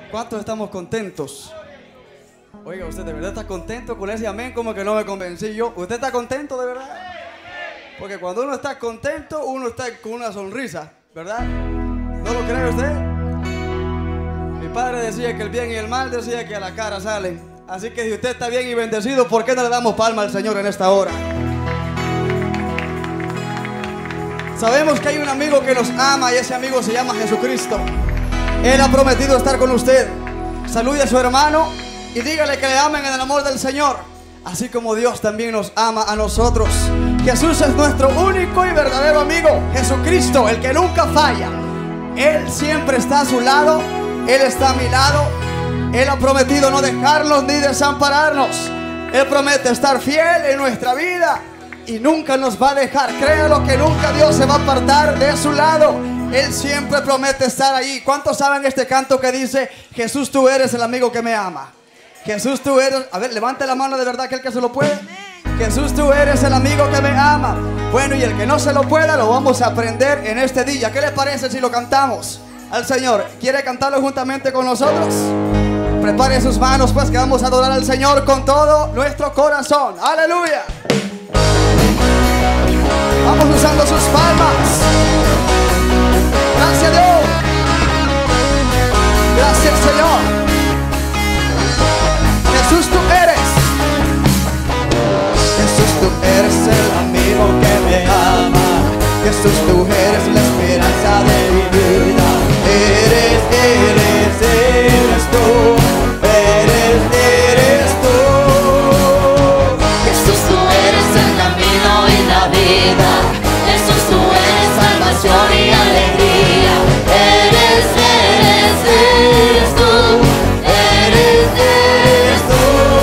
¿Cuántos estamos contentos? Oiga, ¿usted de verdad está contento con ese amén? Como que no me convencí yo. ¿Usted está contento de verdad? Porque cuando uno está contento, uno está con una sonrisa, ¿verdad? ¿No lo cree usted? Mi padre decía que el bien y el mal decía que a la cara salen. Así que si usted está bien y bendecido, ¿por qué no le damos palma al Señor en esta hora? Sabemos que hay un amigo que nos ama y ese amigo se llama Jesucristo. Él ha prometido estar con usted. Salude a su hermano y dígale que le amen en el amor del Señor, así como Dios también nos ama a nosotros. Jesús es nuestro único y verdadero amigo. Jesucristo, el que nunca falla. Él siempre está a su lado. Él está a mi lado. Él ha prometido no dejarnos ni desampararnos. Él promete estar fiel en nuestra vida y nunca nos va a dejar. Créalo que nunca Dios se va a apartar de su lado. Él siempre promete estar ahí. ¿Cuántos saben este canto que dice: Jesús, tú eres el amigo que me ama? Jesús, tú eres... A ver, levante la mano de verdad aquel que se lo puede. Jesús, tú eres el amigo que me ama. Bueno, y el que no se lo pueda, lo vamos a aprender en este día. ¿Qué les parece si lo cantamos al Señor? ¿Quiere cantarlo juntamente con nosotros? Prepare sus manos, pues, que vamos a adorar al Señor con todo nuestro corazón. ¡Aleluya! Vamos usando sus palmas. Gracias a Dios. Gracias, Señor. Jesús, tú eres. Jesús, tú eres el amigo que me ama. Jesús, tú eres la esperanza de mi vida. Eres tú. Eres tú. Jesús, tú eres el camino y la vida. Jesús, tú eres salvación y alegría. Eres tú. Eres tú.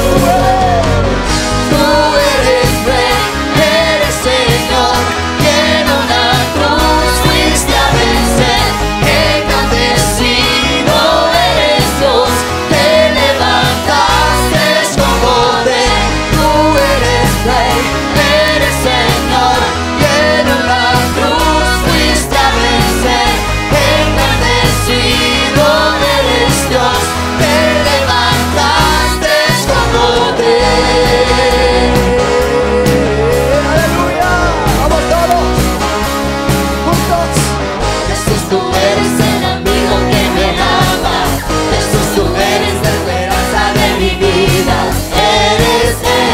Tú eres Rey, eres Señor, que en una cruz fuiste a vencer. Engrandecido eres Dios, te levantaste con poder. Tú eres Rey, eres Señor, que en una cruz fuiste a vencer. Engrandecido eres Dios, te levantaste con poder. ¡Aleluya! ¡Vamos todos! ¡Juntos! Jesús, tú eres el amigo que me ama. Jesús, tú eres la esperanza de mi vida. Eres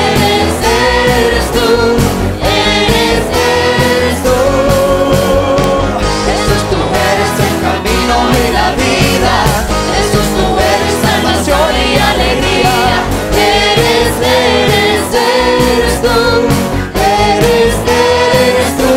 tú. Eres tú. Jesús, tú eres el camino y la vida. Jesús, tú eres salvación y alegría. Eres tú. Eres tú.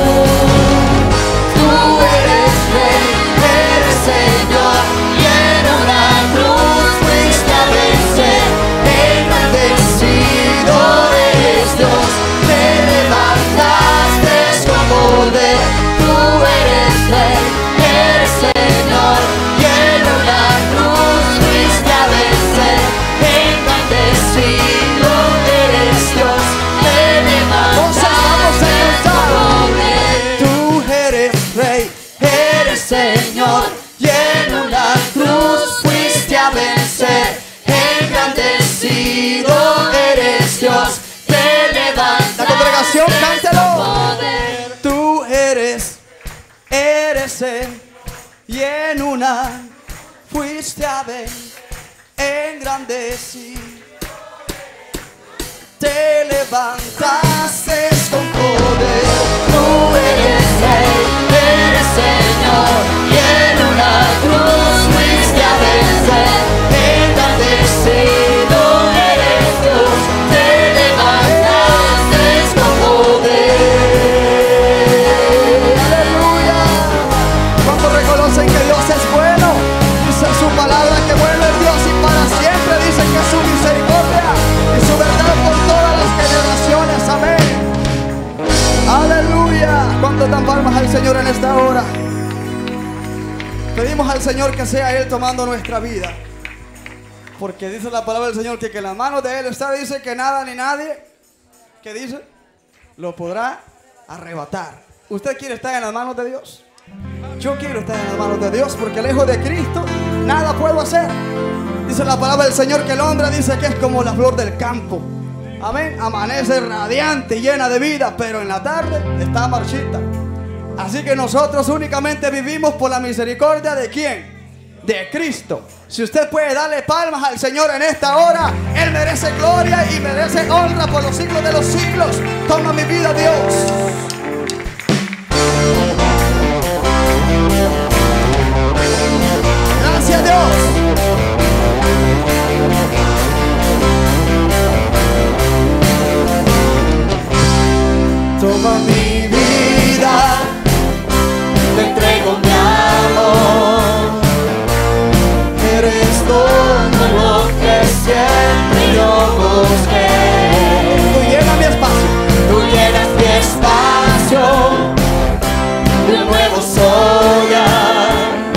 Tú eres Rey, eres Señor, y en una cruz fuiste a vencer. Engrandecido eres Dios, te levantaste con poder. Tú eres Rey, eres Señor, y en una cruz fuiste a vencer. Engrandecido eres Dios, te levantaste con poder. Tú eres Rey, Eres Señor, y en una cruz fuiste a vencer. Engrandecido eres Dios, te levantaste. la congregación, cántelo. con poder. Tú eres Él, y en una fuiste a ver, engrandecido, te levantaste con poder. Tú eres Rey, eres Señor, y en una cruz fuiste a vencer. Engrandecido eres Dios, te levantaste con poder. ¡Aleluya! ¿Cuántos reconocen que Dios es bueno? Dice su palabra que bueno es Dios y para siempre. Dice que su misericordia y su verdad por todas las generaciones. Amén. ¡Aleluya! ¿Cuántos dan palmas al Señor en esta hora? Pedimos al Señor que sea Él tomando nuestra vida, porque dice la palabra del Señor que en las manos de Él está. Dice que nada ni nadie, ¿qué dice? Lo podrá arrebatar. ¿Usted quiere estar en las manos de Dios? Yo quiero estar en las manos de Dios, porque lejos de Cristo nada puedo hacer. Dice la palabra del Señor que el hombre dice que es como la flor del campo. Amén. Amanece radiante y llena de vida, pero en la tarde está marchita. Así que nosotros únicamente vivimos por la misericordia ¿de quién? De Cristo. Si usted puede darle palmas al Señor en esta hora, Él merece gloria y merece honra por los siglos de los siglos. Toma mi vida, Dios. Gracias, Dios. Toma mi vida, te entrego mi amor. Eres todo lo que siempre yo busqué. Tú llenas mi espacio. Tú llenas mi espacio de un nuevo soñar.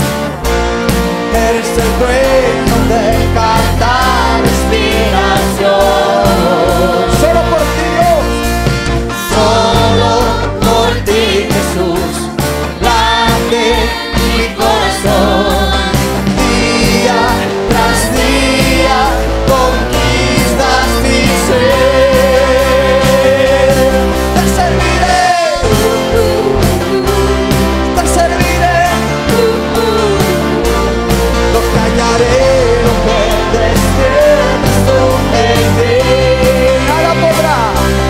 Eres el dueño de cada respiración. Solo por ti, Dios. Solo por ti, Jesús, late mi corazón. Día tras día conquistas mi ser. Te serviré, te serviré. No callaré lo que despiertas tú en mí. Nada podrá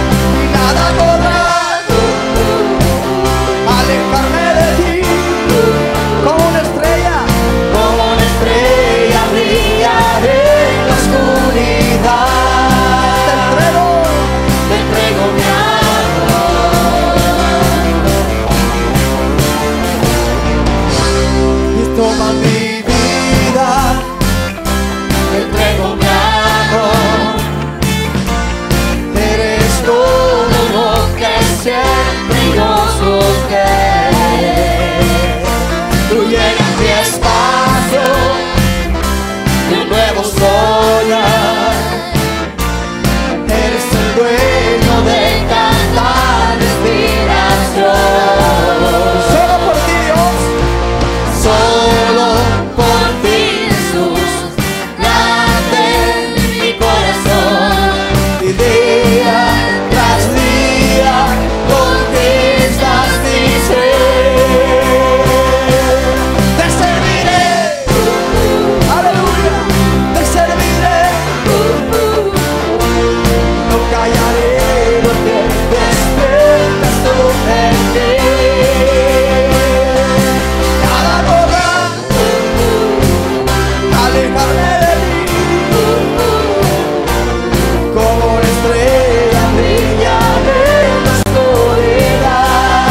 alejarme de ti. Como una estrella, Como una estrella brillaré en la oscuridad. Te entrego mi amor. Y toma mi vida, te entrego mi amor. Eres todo lo que siempre yo busqué. Tú llenas mi espacio de un nuevo soñar. Eres el dueño de cada respiración. solo por ti, Dios. Solo por ti, Jesús, late mi corazón. Y día tras día conquistas mi ser. Te serviré, Aleluya. Te serviré. no callaré lo que despiertas tú en mí. Nada podrá alejarme de ti. Como una estrella brillaré en la oscuridad.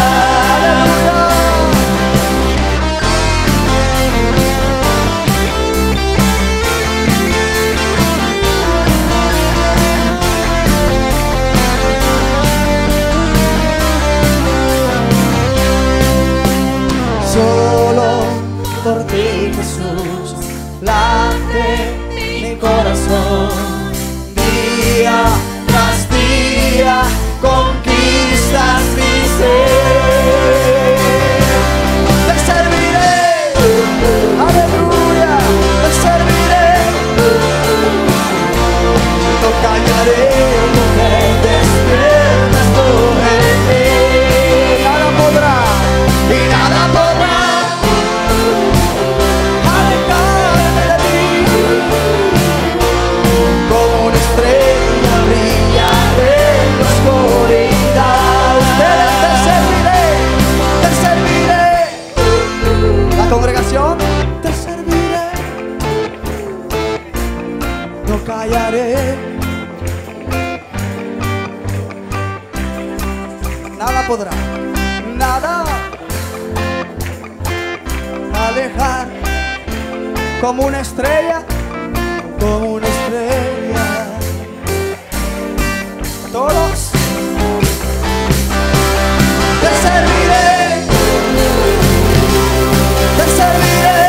Solo por ti, Jesús, late mi corazón. Día tras día conquistas mi ser. Te serviré, Aleluya. te serviré. No callaré lo que despiertas tú en mí. Nada podrá Y nada podrá alejarme de ti. Como una estrella brillaré en la oscuridad. te serviré. La congregación, Te serviré, no callaré. Nada podrá, nada alejar. Como una estrella, como una estrella. todos Te serviré, te serviré.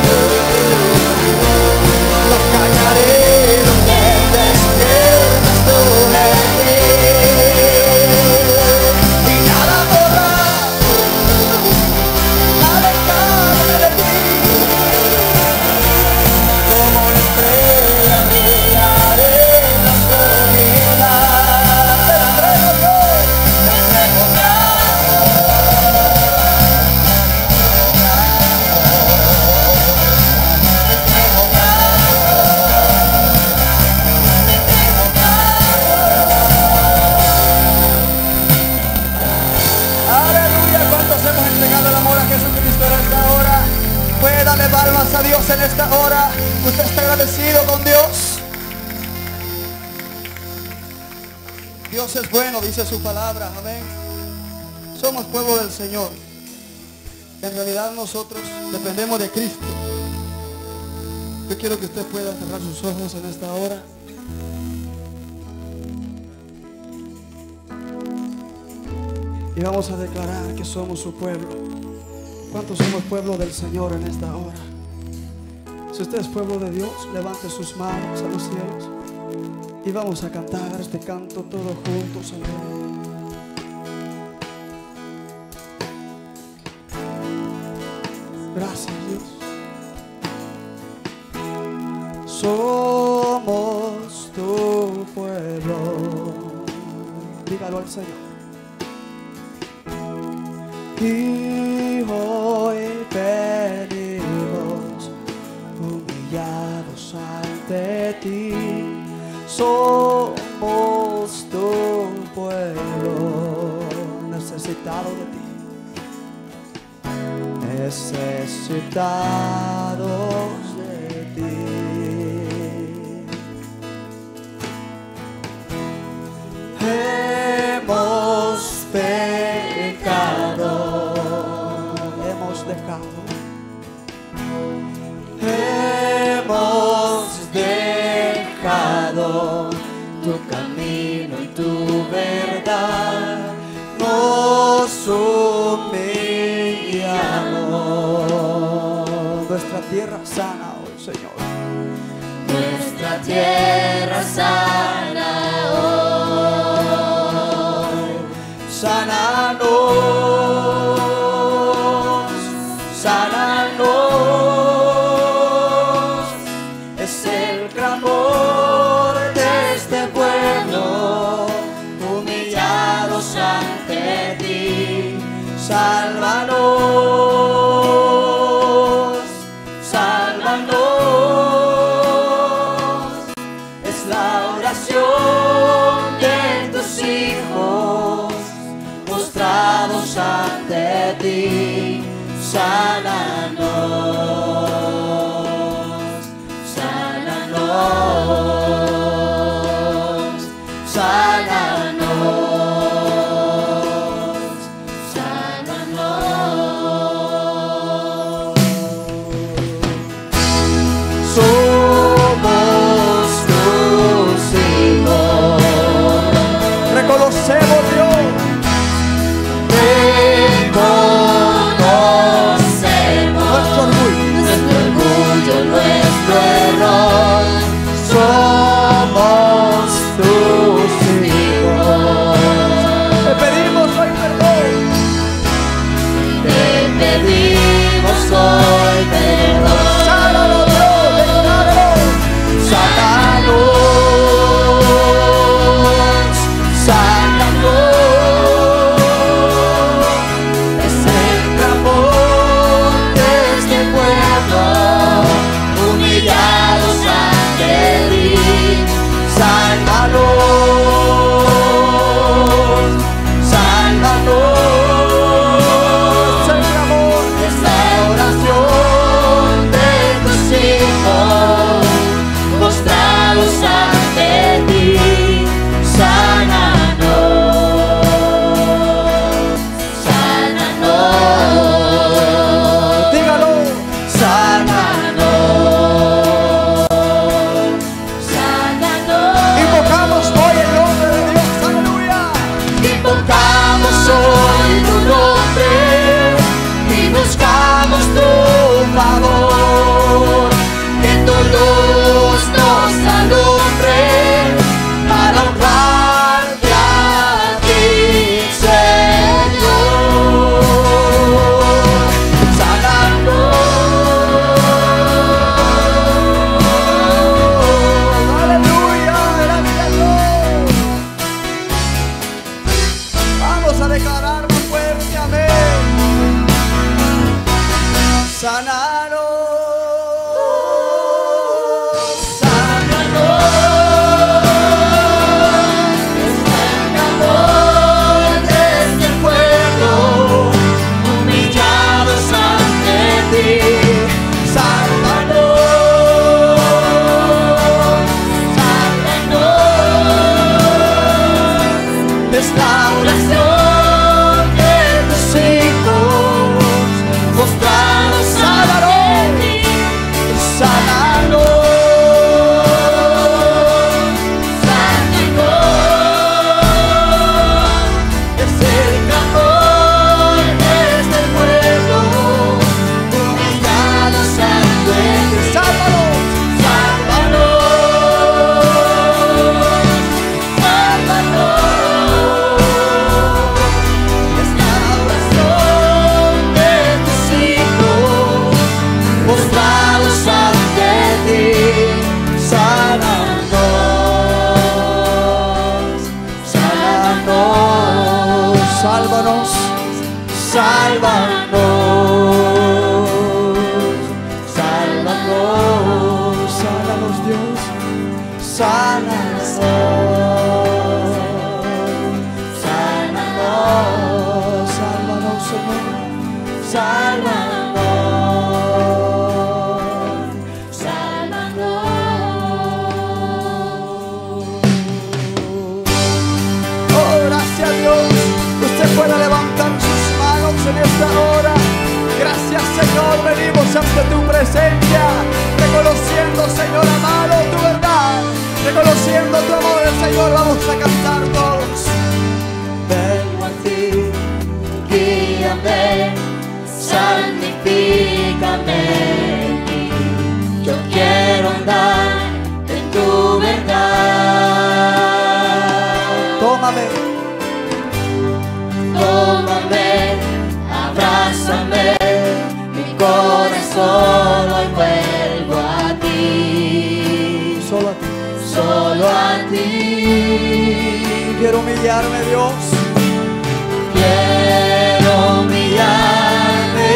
No callaré lo que despiertas tú en mí. Y nada podrá alejarme de ti. esta hora usted está agradecido con Dios? Dios es bueno, dice su palabra, amén. Somos pueblo del Señor. En realidad nosotros dependemos de Cristo. Yo quiero que usted pueda cerrar sus ojos en esta hora. Y vamos a declarar que somos su pueblo. ¿Cuántos somos pueblo del Señor en esta hora? Si usted es pueblo de Dios, levante sus manos a los cielos y vamos a cantar este canto todos juntos. Amén. Gracias, Dios. Somos tu pueblo. Dígalo al Señor. Y hoy venimos humillados ante ti. Somos tu pueblo, necesitado de ti. Necesitados de ti. Hemos pecado, hemos dejado tu camino y tu verdad. Nos humillamos. Nuestra tierra sana hoy, Señor. Nuestra tierra sana hoy. Sánanos, sánanos. Es el clamor de este pueblo, humillados ante ti. Sálvanos, sálvanos. Es la oración de tus hijos, postrados ante ti. Sánanos, sánanos, sánanos, sánanos. Somos tus hijos. Reconocemos, Dios. Nuestro error, somos tus hijos. Te pedimos hoy perdón. te pedimos hoy perdón. Sánanos, Dios, decláralo. Sánanos, sánanos. Es el clamor de este pueblo, humillados ante ti. Sálvanos, sálvanos. El clamor es la oración de tus hijos, postrados ante ti. Sánanos, sánanos. Dígalo. Sánanos, Sánanos. invocamos hoy el nombre de Dios, aleluya. Invocamos hoy tu nombre y buscamos tu favor. Que tu luz nos alumbre para honrarte a ti, Señor. Sánanos, aleluya, gracias a Dios. Vamos a declarar más fuerte, amén. Sánanos, sánanos. pueda levantar sus manos en esta hora. Gracias, Señor, venimos ante tu presencia, reconociendo, Señor amado, tu verdad, reconociendo tu amor, Señor. Vamos a cantar todos. Vengo a ti, guíame, santifícame. Yo quiero andar en tu verdad. Tómame, tómame, abrázame, mi corazón hoy vuelvo a ti. solo a ti. Solo a ti. Quiero humillarme, Dios. Quiero humillarme,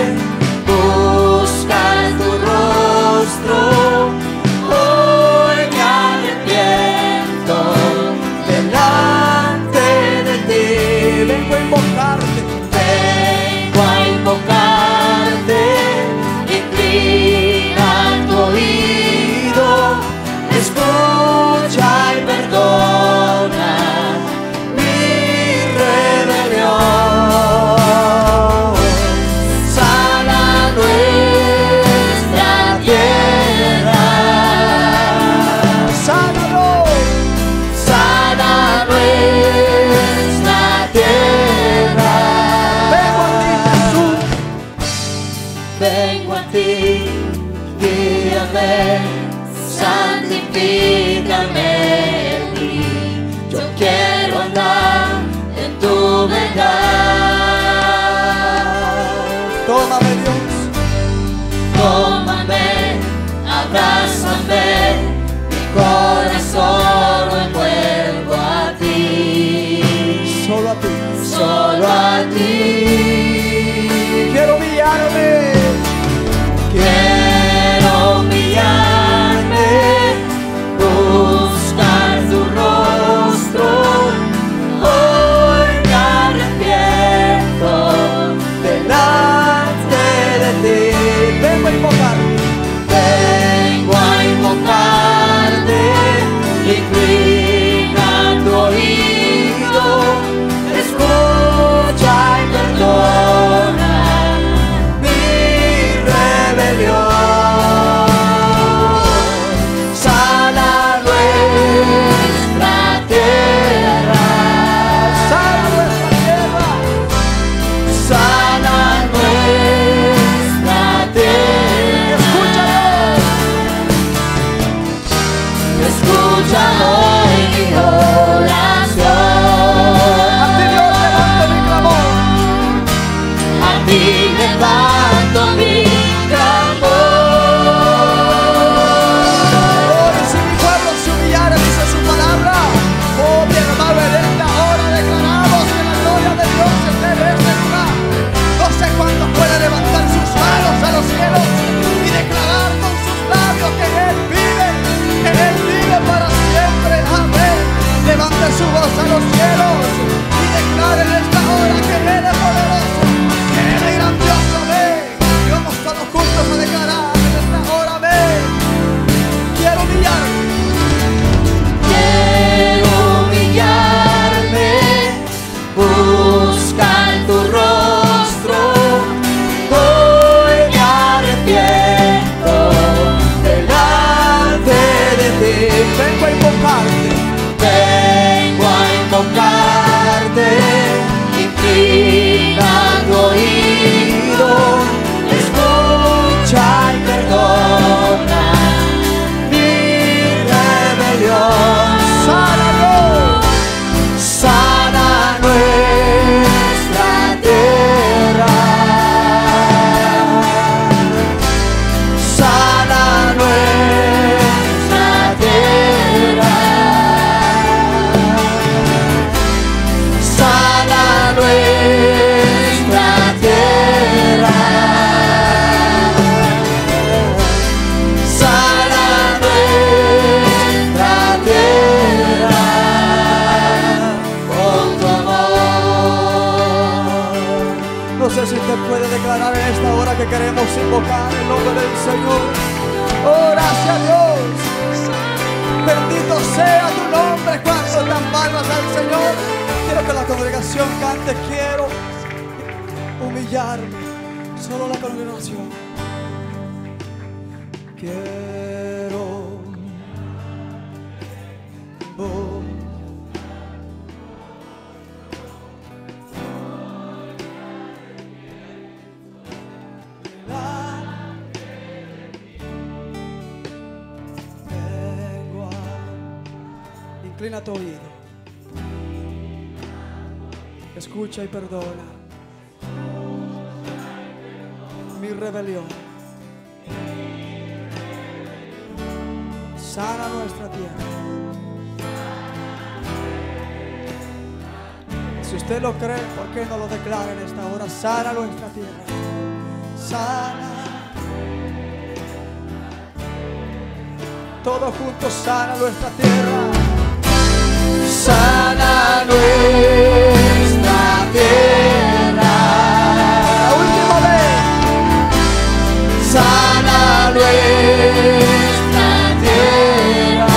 buscar tu rostro. Hoy me arrepiento delante de ti. Vengo a invocarte. Vengo a invocarte, inclina tu oído, escucha y perdona mi rebelión. Sana nuestra tierra, Sánalo. sana nuestra tierra. Vengo a ti, Jesús. Vengo a ti, guíame, santifícame en ti. Yo quiero andar en tu verdad. Tómame, Dios. Tómame, abrázame, mi corazón hoy vuelvo a ti. Solo a ti. Solo a ti. Quiero humillarme. Quiero humillarme, buscar tu rostro. Hoy me arrepiento delante de ti. Vengo a invocarte. Vengo a invocarte, inclina tu oído, escucha y perdona mi rebelión. Sana nuestra tierra, Sana nuestra tierra. sana nuestra tierra. Escucha hoy mi oración. A ti, Dios, levanto mi clamor. A ti levanto mi clamor. Oh, y si mi pueblo se humillara, dice su palabra. Oh, mi hermano, en esta hora declaramos que la gloria de Dios esté en este lugar. No sé cuántos pueden levantar sus manos a los cielos y declarar con sus labios que Él vive para siempre. Amén. Levante su voz a los cielos y declare en esta hora que Él es poderoso, que Él es grandioso. Amén. Y vamos todos juntos a declarar en esta hora. Amén. Quiero humillarme. Quiero humillarme, buscar tu rostro. Hoy me arrepiento delante de ti. Vengo a invocarte. Vengo a invocarte, inclina tu oído, escucha y perdona mi rebelión. Sánalo. Sana nuestra tierra, sana nuestra tierra, sana nuestra tierra, sana nuestra tierra con tu amor. No sé si usted puede declarar en esta hora que queremos invocar el nombre del Señor. Oh, gracias, Dios. Bendito sea tu nombre cuando dan palmas al Señor. Quiero que la congregación congregación cante, quiero humillarme. Solo la congregación. Quiero inclina tu oído, escucha y perdona mi rebelión. Sana nuestra tierra. Si usted lo cree, ¿por qué no lo declara en esta hora? Sana nuestra tierra. Sana. Todos juntos, sana nuestra tierra. Sana nuestra tierra. La última vez. Sana nuestra tierra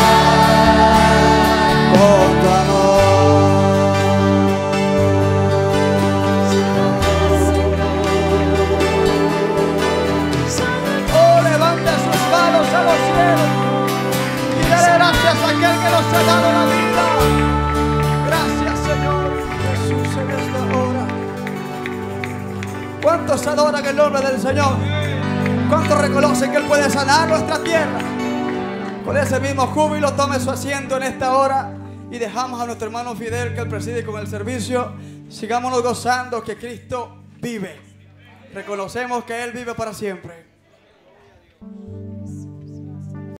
con tu amor. Oh, levanta sus manos a los cielos y dale gracias a aquel que nos ha dado la vida. Gracias, Señor Jesús, en esta hora. ¿Cuántos adoran el nombre del Señor? ¿Cuántos reconocen que Él puede sanar nuestra tierra? Con ese mismo júbilo, tome su asiento en esta hora y dejamos a nuestro hermano Fidel que Él preside con el servicio. Sigámonos gozando que Cristo vive. Reconocemos que Él vive para siempre.